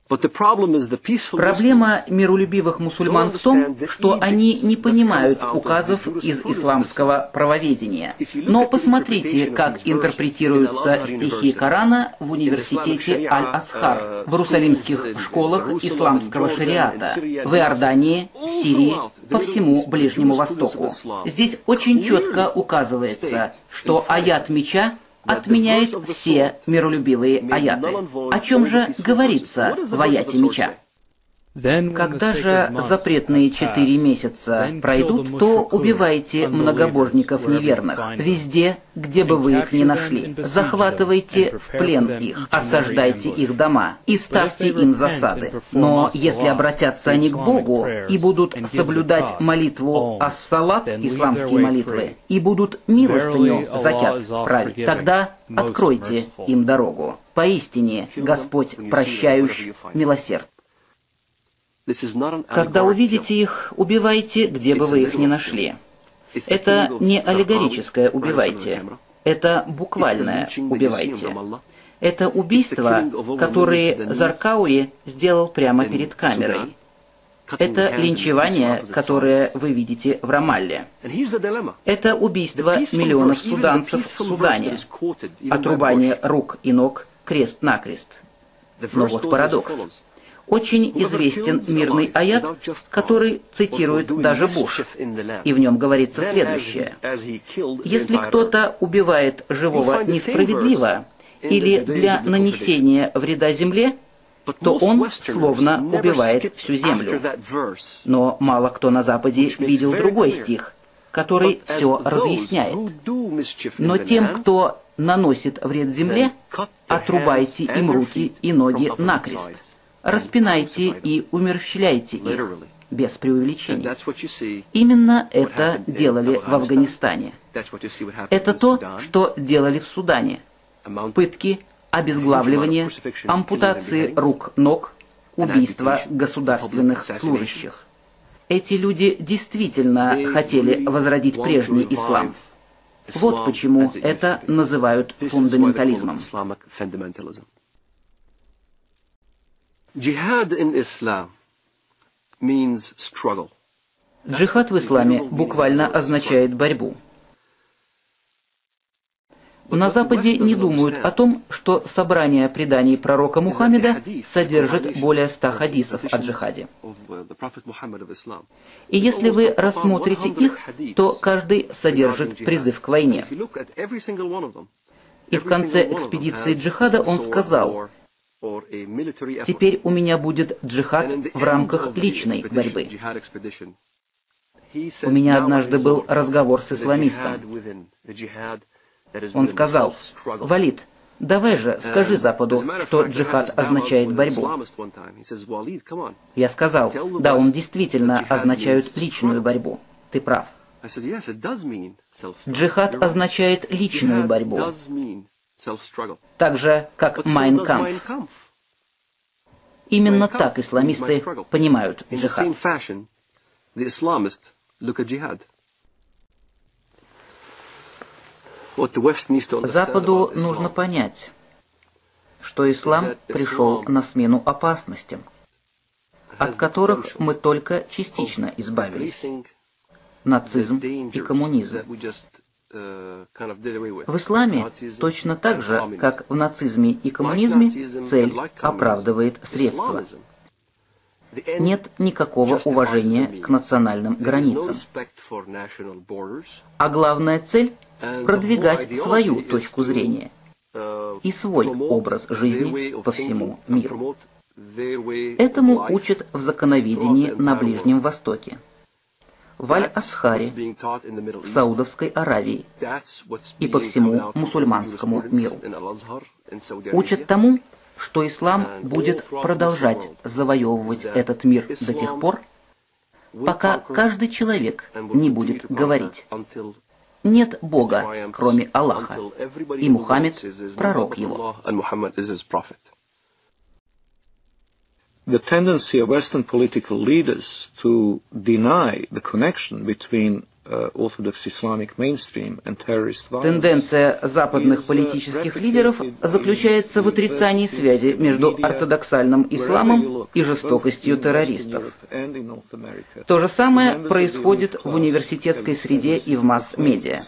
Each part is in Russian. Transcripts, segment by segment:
Проблема миролюбивых мусульман в том, что они не понимают указов из исламского правоведения. Но посмотрите, как интерпретируются стихи Корана в университете Аль-Асхар, в иерусалимских школах исламского шариата, в Иордании, Сирии, по всему Ближнему Востоку. Здесь очень четко указывается, что аят меча отменяет все миролюбивые аяты. О чем же говорится в аяте меча? Когда же запретные 4 месяца пройдут, то убивайте многобожников неверных, везде, где бы вы их ни нашли. Захватывайте в плен их, осаждайте их дома и ставьте им засады. Но если обратятся они к Богу и будут соблюдать молитву ас-салат, исламские молитвы, и будут милостыню закят править, тогда откройте им дорогу. Поистине Господь прощающий, милосерд. Когда увидите их, убивайте, где бы вы их ни нашли. Это не аллегорическое «убивайте», это буквальное «убивайте». Это убийства, которые Заркауи сделал прямо перед камерой. Это линчевание, которое вы видите в Рамалле. Это убийство миллионов суданцев в Судане. Отрубание рук и ног крест-накрест. Но вот парадокс. Очень известен мирный аят, который цитирует даже Буш, и в нем говорится следующее. «Если кто-то убивает живого несправедливо или для нанесения вреда земле, то он словно убивает всю землю». Но мало кто на Западе видел другой стих, который все разъясняет. «Но тем, кто наносит вред земле, отрубайте им руки и ноги накрест. Распинайте и умерщвляйте их, без преувеличений». Именно это делали в Афганистане. Это то, что делали в Судане. Пытки, обезглавливание, ампутации рук, ног, убийство государственных служащих. Эти люди действительно хотели возродить прежний ислам. Вот почему это называют фундаментализмом. Джихад в исламе буквально означает борьбу. На Западе не думают о том, что собрание преданий пророка Мухаммеда содержит более 100 хадисов о джихаде. И если вы рассмотрите их, то каждый содержит призыв к войне. И в конце экспедиции джихада он сказал: «Теперь у меня будет джихад в рамках личной борьбы». У меня однажды был разговор с исламистом. Он сказал: «Валид, давай же скажи Западу, что джихад означает борьбу». Я сказал: «Да, он действительно означает личную борьбу. Ты прав. Джихад означает личную борьбу. Так же, как Майн Кампф». Именно так исламисты понимают джихад. Западу нужно понять, что ислам пришел на смену опасностям, от которых мы только частично избавились. Нацизм и коммунизм. В исламе точно так же, как в нацизме и коммунизме, цель оправдывает средства. Нет никакого уважения к национальным границам. А главная цель – продвигать свою точку зрения и свой образ жизни по всему миру. Этому учат в законоведении на Ближнем Востоке, в Аль-Асхаре, в Саудовской Аравии и по всему мусульманскому миру. Учат тому, что ислам будет продолжать завоевывать этот мир до тех пор, пока каждый человек не будет говорить: «Нет Бога, кроме Аллаха, и Мухаммед – пророк его». The tendency of Western political leaders to deny the connection between Тенденция западных политических лидеров заключается в отрицании связи между ортодоксальным исламом и жестокостью террористов. То же самое происходит в университетской среде и в масс-медиа.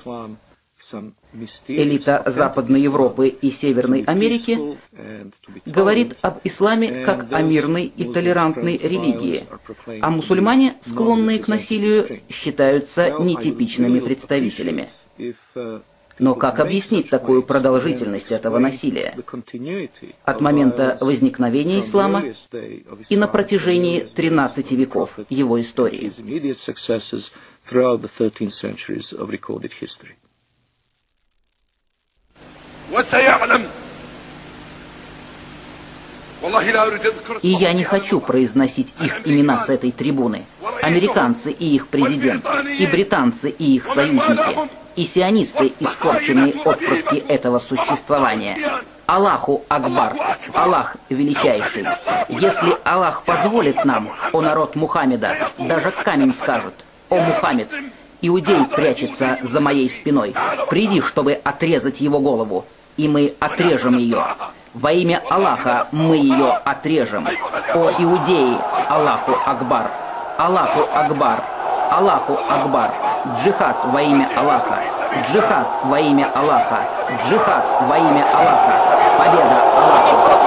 Элита Западной Европы и Северной Америки говорит об исламе как о мирной и толерантной религии, а мусульмане, склонные к насилию, считаются нетипичными представителями. Но как объяснить такую продолжительность этого насилия от момента возникновения ислама и на протяжении 13 веков его истории? И я не хочу произносить их имена с этой трибуны. Американцы и их президент, и британцы и их союзники, и сионисты, испорченные отпрыски этого существования. Аллаху Акбар, Аллах величайший. Если Аллах позволит нам, о народ Мухаммеда, даже камень скажет: «О Мухаммед, иудей прячется за моей спиной. Приди, чтобы отрезать его голову, и мы отрежем ее. Во имя Аллаха мы ее отрежем. О иудеи, Аллаху Акбар, Аллаху Акбар, Аллаху Акбар. Джихад во имя Аллаха, джихад во имя Аллаха, джихад во имя Аллаха. Победа Аллаху».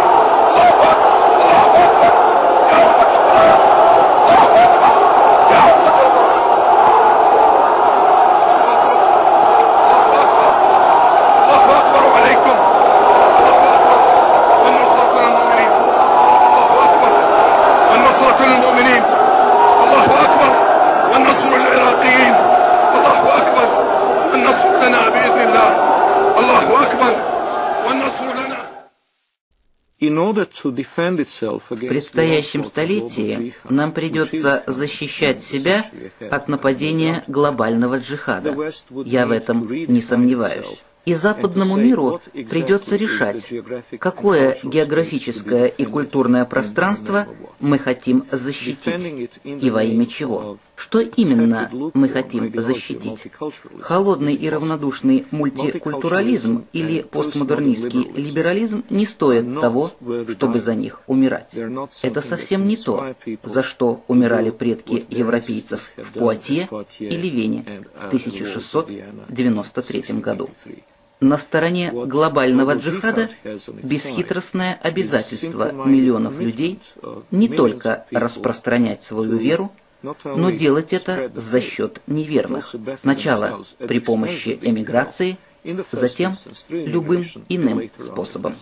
В предстоящем столетии нам придется защищать себя от нападения глобального джихада. Я в этом не сомневаюсь. И западному миру придется решать, какое географическое и культурное пространство мы хотим защитить и во имя чего. Что именно мы хотим защитить? Холодный и равнодушный мультикультурализм или постмодернистский либерализм не стоят того, чтобы за них умирать. Это совсем не то, за что умирали предки европейцев в Пуатье или Вене в 1693 году. На стороне глобального джихада бесхитростное обязательство миллионов людей не только распространять свою веру, но делать это за счет неверных. Сначала при помощи эмиграции, затем любым иным способом.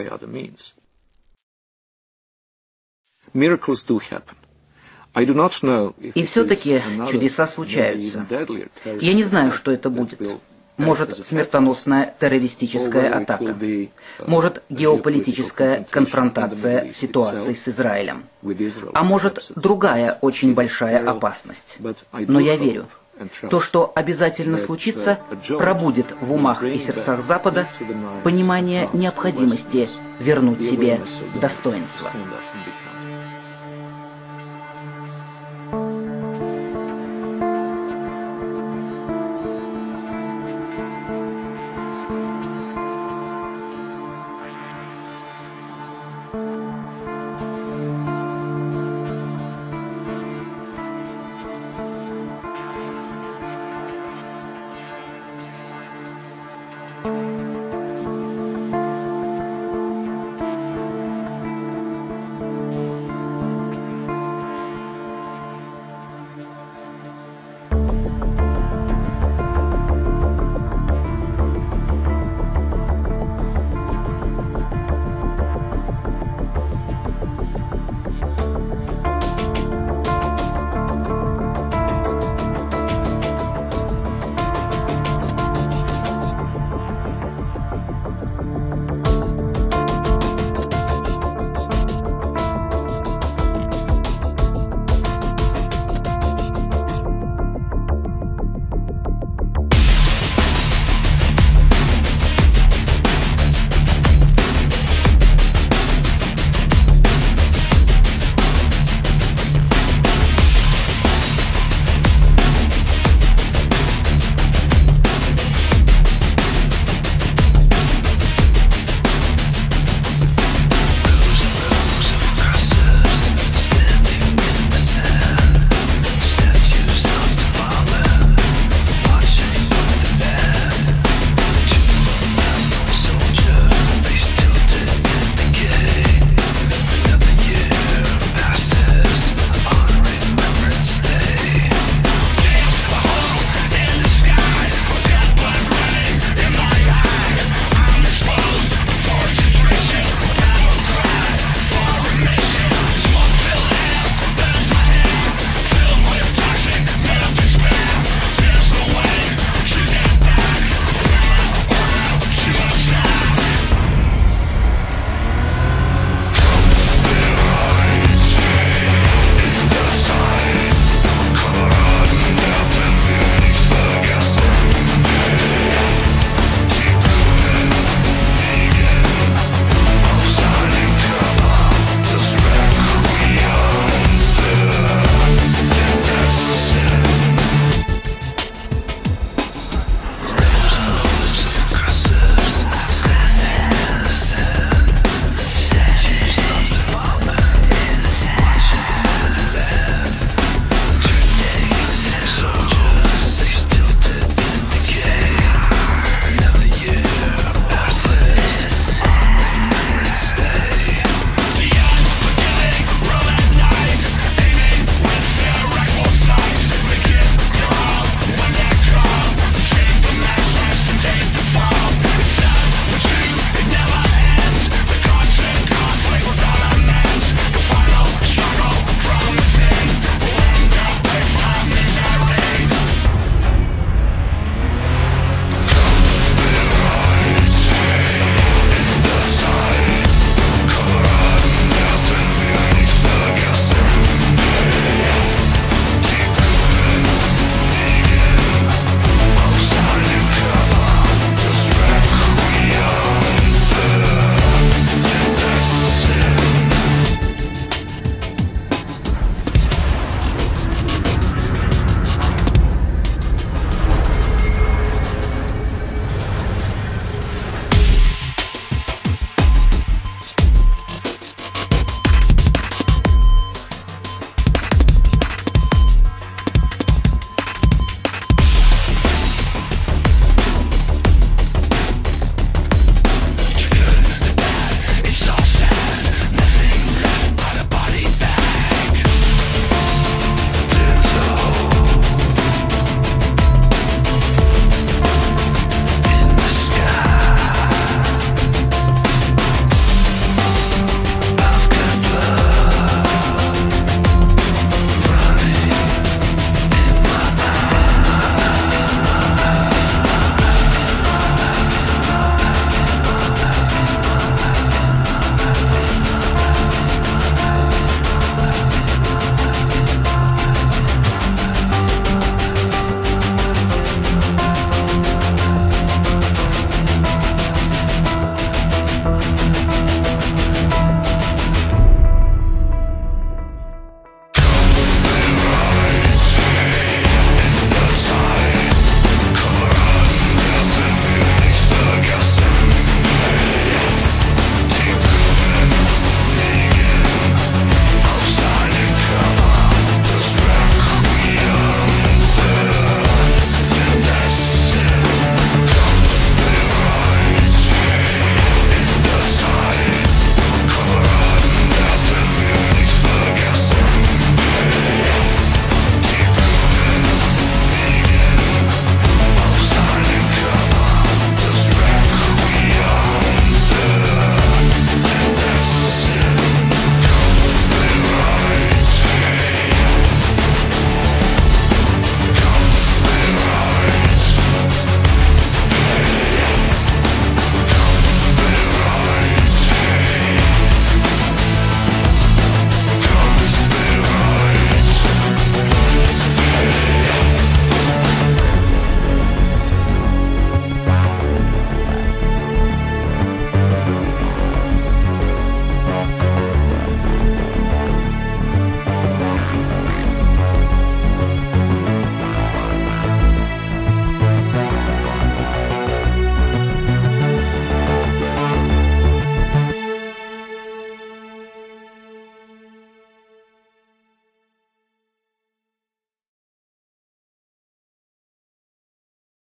И все-таки чудеса случаются. Я не знаю, что это будет. Может, смертоносная террористическая атака. Может, геополитическая конфронтация в ситуации с Израилем. А может, другая очень большая опасность. Но я верю, то, что обязательно случится, пробудит в умах и сердцах Запада понимание необходимости вернуть себе достоинство.